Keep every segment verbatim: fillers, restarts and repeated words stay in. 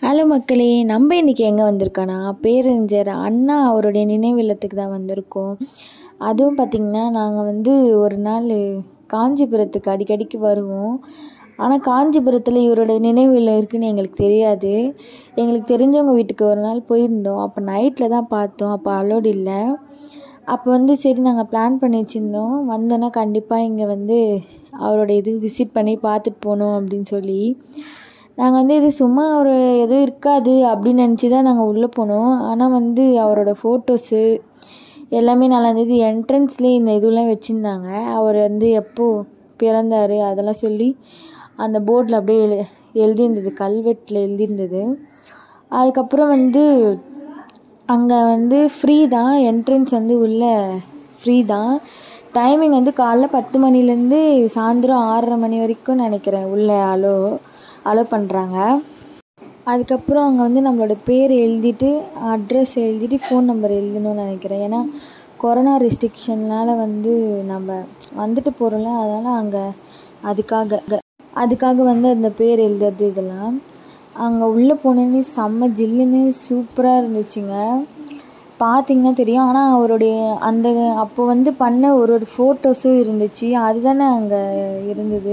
Hello மக்களே, நம்ம இன்றைக்கி எங்கே வந்திருக்கோன்னா பேரறிஞர் அண்ணா அவருடைய நினைவு இல்லத்துக்கு தான் வந்திருக்கோம். அதுவும் பார்த்திங்கன்னா நாங்கள் வந்து ஒரு நாள் காஞ்சிபுரத்துக்கு அடிக்கடிக்கு வருவோம். ஆனால் காஞ்சிபுரத்தில் இவருடைய நினைவு இல்லம் இருக்குதுன்னு எங்களுக்கு தெரியாது. எங்களுக்கு தெரிஞ்சவங்க வீட்டுக்கு ஒரு நாள் போயிருந்தோம். அப்போ நைட்டில் தான் பார்த்தோம். அப்போ அலோடு இல்லை. அப்போ வந்து சரி நாங்கள் பிளான் பண்ணி வச்சுருந்தோம், வந்தோன்னா கண்டிப்பாக இங்கே வந்து அவரோட இது விசிட் பண்ணி பார்த்துட்டு போகணும் அப்படின்னு சொல்லி. நாங்கள் வந்து இது சும்மா ஒரு எதுவும் இருக்காது அப்படின்னு நினச்சி தான் நாங்கள் உள்ளே போனோம். ஆனால் வந்து அவரோட ஃபோட்டோஸு எல்லாமே நல்லா இருந்தது. என்ட்ரன்ஸ்லேயே இந்த இதுலாம் வச்சுருந்தாங்க. அவர் வந்து எப்போது பிறந்தார் அதெல்லாம் சொல்லி அந்த போர்டில் அப்படியே எழு எழுதியிருந்தது கல்வெட்டில் எழுதியிருந்தது. அதுக்கப்புறம் வந்து அங்கே வந்து ஃப்ரீ தான், என்ட்ரன்ஸ் வந்து உள்ளே ஃப்ரீ தான். டைமிங் வந்து காலைல பத்து மணிலேருந்து சாயந்தரம் ஆறரை மணி வரைக்கும் நினைக்கிறேன் உள்ளே அலோ அலோ பண்ணுறாங்க. அதுக்கப்புறம் அங்கே வந்து நம்மளோட பேர் எழுதிட்டு அட்ரஸ் எழுதிட்டு ஃபோன் நம்பர் எழுதணும்னு நினைக்கிறேன். ஏன்னா கொரோனா ரெஸ்ட்ரிக்ஷன்னால் வந்து நம்ம வந்துட்டு போகிறோம்ல, அதனால் அங்கே அதுக்காக அதுக்காக வந்து அந்த பேர் எழுதுறது இதெல்லாம். அங்கே உள்ளே போனோன்னே செம்ம ஜில்லுன்னு சூப்பராக இருந்துச்சுங்க. பார்த்திங்கன்னா தெரியும். ஆனால் அவருடைய அந்த அப்போ வந்து பண்ண ஒரு ஒரு ஃபோட்டோஸும் இருந்துச்சு. அதுதானே அங்கே இருந்தது.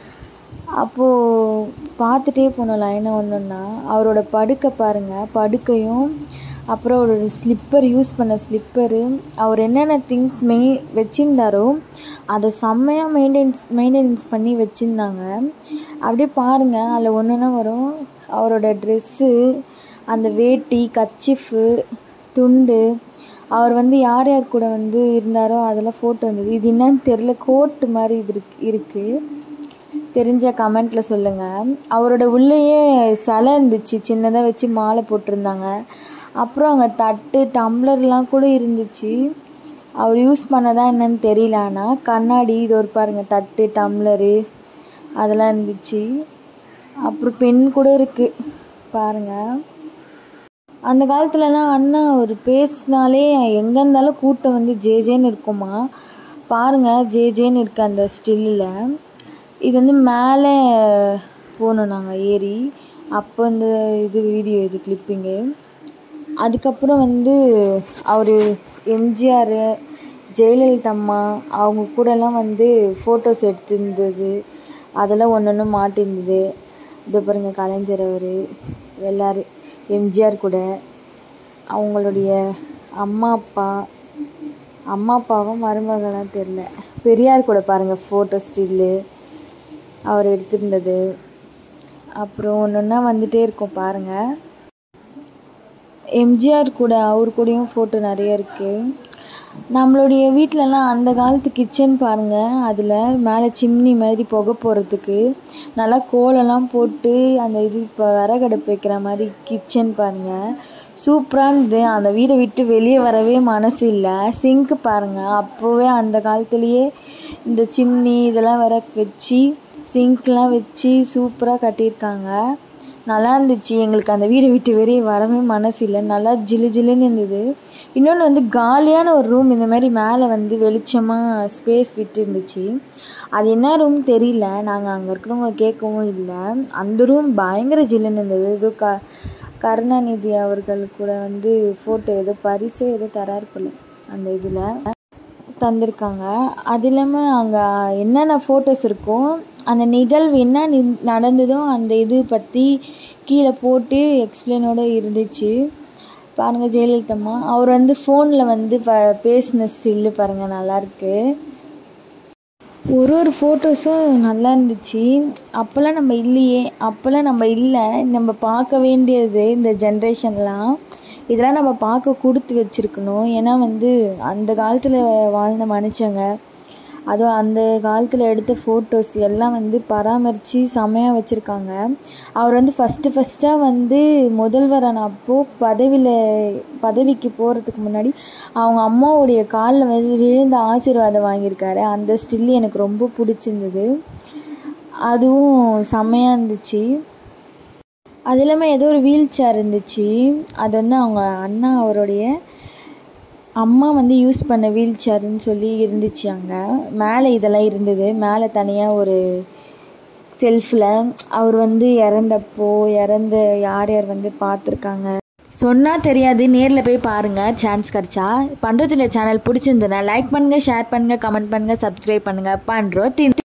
அப்போது பார்த்துட்டே போனோம் லைனாக ஒன்று ஒன்றா. அவரோட படுக்கை பாருங்கள், படுக்கையும் அப்புறம் அவரோட ஸ்லிப்பர், யூஸ் பண்ண ஸ்லிப்பரு, அவர் என்னென்ன திங்ஸ் மெய் வச்சுருந்தாரோ அதை செம்மையாக மெயின்டெனன்ஸ் மெயின்டெனன்ஸ் பண்ணி வச்சுருந்தாங்க. அப்படியே பாருங்கள், அதில் ஒன்று ஒன்றா வரும். அவரோட ட்ரெஸ்ஸு, அந்த வேட்டி, கர்ச்சீஃபு, துண்டு, அவர் வந்து யார் யார் கூட வந்து இருந்தாரோ அதெல்லாம் ஃபோட்டோ இருந்தது. இது என்னன்னு தெரில, கோட்டு மாதிரி இது இருக்கு இருக்குது தெரிஞ்ச கமெண்ட்டில் சொல்லுங்கள். அவரோட உள்ளேயே சிலை இருந்துச்சு, சின்னதாக வச்சு மாலை போட்டிருந்தாங்க. அப்புறம் அங்கே தட்டு டம்ளர்லாம் கூட இருந்துச்சு. அவர் யூஸ் பண்ணதா என்னன்னு தெரியல. ஆனால் கண்ணாடி இது ஒரு பாருங்கள், தட்டு டம்ளரு அதெல்லாம் இருந்துச்சு. அப்புறம் பெண் கூட இருக்குது பாருங்கள். அந்த காலத்துலலாம் அண்ணா ஒரு பேசினாலே எங்கே இருந்தாலும் கூட்டம் வந்து ஜே ஜேன்னு இருக்குமா. பாருங்கள், ஜே ஜேன்னு இருக்குது அந்த ஸ்டில்லில். இது வந்து மேலே போனோம் நாங்கள் ஏறி. அப்போ இந்த இது வீடியோ இது கிளிப்பிங்கு. அதுக்கப்புறம் வந்து அவர் எம்ஜிஆர், ஜெயலலிதா அம்மா அவங்க கூடலாம் வந்து ஃபோட்டோஸ் எடுத்திருந்தது. அதெல்லாம் ஒன்று ஒன்று மாட்டிருந்தது. இதோ பாருங்கள், கலைஞர் அவர் எல்லோரும் எம்ஜிஆர் கூட, அவங்களுடைய அம்மா அப்பா அம்மா அப்பாவும் மருமகளாக தெரில, பெரியார் கூட பாருங்கள் ஃபோட்டோ ஸ்டில்லு அவர் எடுத்திருந்தது. அப்புறம் ஒன்று ஒன்றா வந்துகிட்டே இருக்கும் பாருங்கள். எம்ஜிஆர் கூட அவர் கூடயும் ஃபோட்டோ நிறைய இருக்குது. நம்மளுடைய வீட்டிலலாம் அந்த காலத்து கிச்சன் பாருங்கள், அதில் மேலே சிம்னி மாதிரி புகை போகிறதுக்கு நல்லா கோலெல்லாம் போட்டு அந்த இது இப்போ விறகடுப்பு வைக்கிற மாதிரி கிச்சன் பாருங்கள், சூப்பராக இருந்தது. அந்த வீடை விட்டு வெளியே வரவே மனசு இல்லை. சிங்க்கு பாருங்கள், அப்போவே அந்த காலத்துலேயே இந்த சிம்னி இதெல்லாம் வேற வச்சு சிங்க்லாம் வச்சு சூப்பராக கட்டியிருக்காங்க. நல்லா இருந்துச்சு. எங்களுக்கு அந்த வீடை விட்டு வெளியே வரவே மனசு இல்லை. நல்லா ஜிலு ஜிலுன்னு இருந்தது. இன்னொன்று வந்து காலியான ஒரு ரூம், இந்த மாதிரி மேலே வந்து வெளிச்சமாக ஸ்பேஸ் விட்டு இருந்துச்சு. அது என்ன ரூம் தெரியல, நாங்கள் அங்கே இருக்கிறவங்க கேட்கவும் இல்லை. அந்த ரூம் பயங்கர ஜில்லுன்னு இருந்தது. ஏதோ க கருணாநிதி அவர்கள் கூட வந்து ஃபோட்டோ ஏதோ பரிசு ஏதோ தராரு போல அந்த இதில் தந்திருக்காங்க. அது இல்லாமல் அங்கே என்னென்ன ஃபோட்டோஸ் இருக்கும், அந்த நிகழ்வு என்ன நடந்ததோ அந்த இது பற்றி கீழே போட்டு எக்ஸ்பிளைனோடு இருந்துச்சு. பாருங்கள், ஜெயலலிதா அம்மா அவர் வந்து ஃபோனில் வந்து ப பேசின ஸ்டில்லு பாருங்கள், நல்லாயிருக்கு. ஒரு ஒரு ஃபோட்டோஸும் நல்லா இருந்துச்சு. அப்போல்லாம் நம்ம இல்லையே, அப்போல்லாம் நம்ம இல்லை, நம்ம பார்க்க வேண்டியது இந்த ஜென்ரேஷன்லாம். இதெல்லாம் நம்ம பார்க்க கொடுத்து வச்சுருக்கணும். ஏன்னா வந்து அந்த காலத்தில் வாழ்ந்த மனுஷங்க, அதுவும் அந்த காலத்தில் எடுத்த ஃபோட்டோஸ் எல்லாம் வந்து பராமரித்து செமையாக வச்சுருக்காங்க. அவர் வந்து ஃபஸ்ட்டு ஃபஸ்ட்டாக வந்து முதல்வரான அப்போது பதவியில் பதவிக்கு போகிறதுக்கு முன்னாடி அவங்க அம்மாவுடைய காலில் வந்து விழுந்த ஆசீர்வாதம் வாங்கியிருக்காரு. அந்த ஸ்டில் எனக்கு ரொம்ப பிடிச்சிருந்தது. அதுவும் செம்மையாக இருந்துச்சு. அது இல்லாமல் ஏதோ ஒரு வீல் சேர் இருந்துச்சு. அது வந்து அவங்க அண்ணா அவருடைய அம்மா வந்து யூஸ் பண்ண வீல் சேர்ன்னு சொல்லி இருந்துச்சு. அங்கே மேலே இதெல்லாம் இருந்தது. மேலே தனியாக ஒரு செல்ஃபில் அவர் வந்து இறந்தப்போ இறந்த யார் யார் வந்து பார்த்துருக்காங்க சொன்னால் தெரியாது, நேரில் போய் பாருங்கள் சான்ஸ் கிடச்சா. பண்ரூ சேனல் பிடிச்சிருந்ததுன்னா லைக் பண்ணுங்கள், ஷேர் பண்ணுங்கள், கமெண்ட் பண்ணுங்கள், சப்ஸ்கிரைப் பண்ணுங்கள். பண்ரூ தின்